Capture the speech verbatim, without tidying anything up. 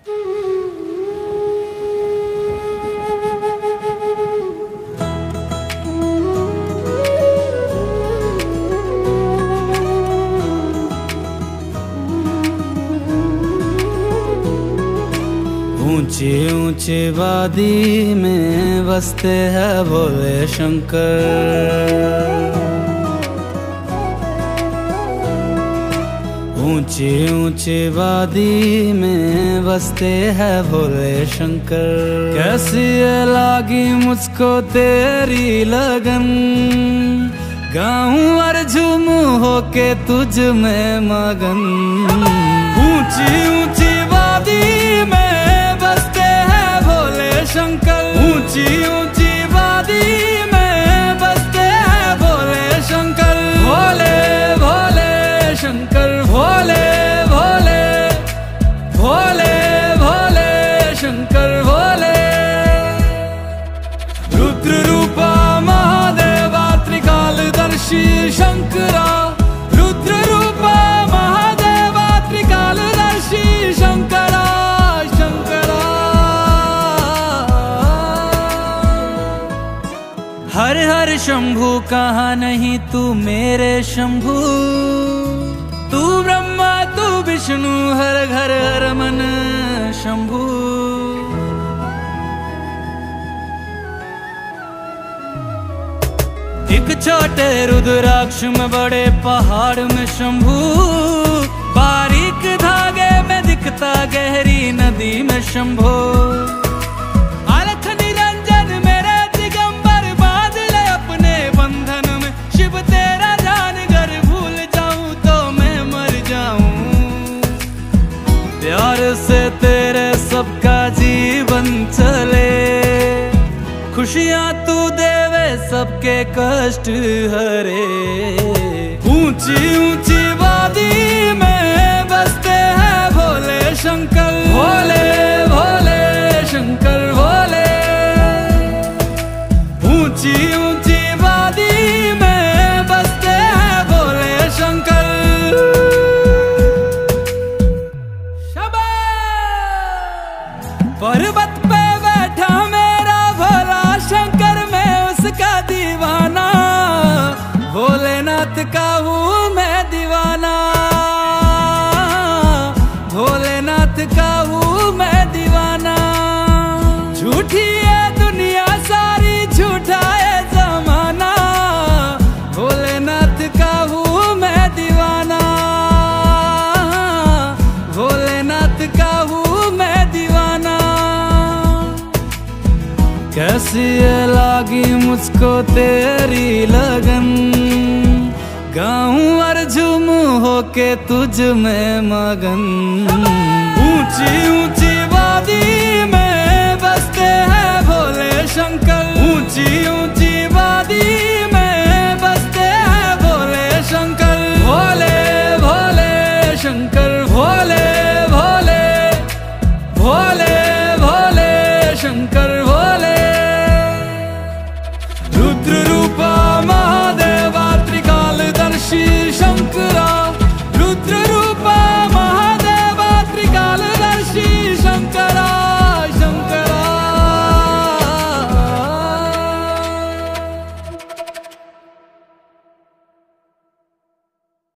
ऊंची ऊंची वादी में बसते हैं भोले शंकर। ऊंची ऊंची वादी में बसते हैं भोले शंकर। कैसी लागी मुझको तेरी लगन, गाऊं और झूमूं होके तुझ में मगन। ऊंची ऊंची वादी में बसते हैं भोले शंकर। ऊंची ऊंची वादी में बसते हैं भोले शंकर। भोले भोले शंकर, भोले भोले भोले भोले शंकर भोले। रुद्र रूपा महादेवा त्रिकालदर्शी शंकरा। रुद्र रूपा महादेवा त्रिकालदर्शी शंकरा शंकरा। हर हर शंभु कहा नहीं तू मेरे शंभु। तू ब्रह्मा तू विष्णु हर घर हर मन शंभु। एक छोटे रुद्राक्ष में बड़े पहाड़ में शंभु। बारीक धागे में दिखता गहरी नदी में शंभु। अलख निरंजन मेरे दिगंबर बांध ले अपने बंधन में। शिव तेरा जान घर भूल जाऊं तो मैं मर जाऊं। प्यार से तेरे सबका जीवन चले। खुशियां तू देवे सबके कष्ट हरे। ऊंची ऊंची वादी में बसते हैं भोले शंकर। भोले भोले शंकर भोले। ऊंची ऊंची वादी में बसते हैं भोले शंकर। पर्वत पे बैठा मेरा भोला शंकर, मैं उसका दीवाना। भोलेनाथ का हूँ मैं दीवाना। भोलेनाथ का हूँ मैं दीवाना। झूठी है दुनिया सारी, झूठा है जमाना। भोलेनाथ का हूँ मैं दीवाना। भोलेनाथ का हूँ मैं दीवाना। कैसी लागी मुझको तेरी लगन, गाऊं और झूमूं होके तुझ में मगन। ऊंची ऊंची वादी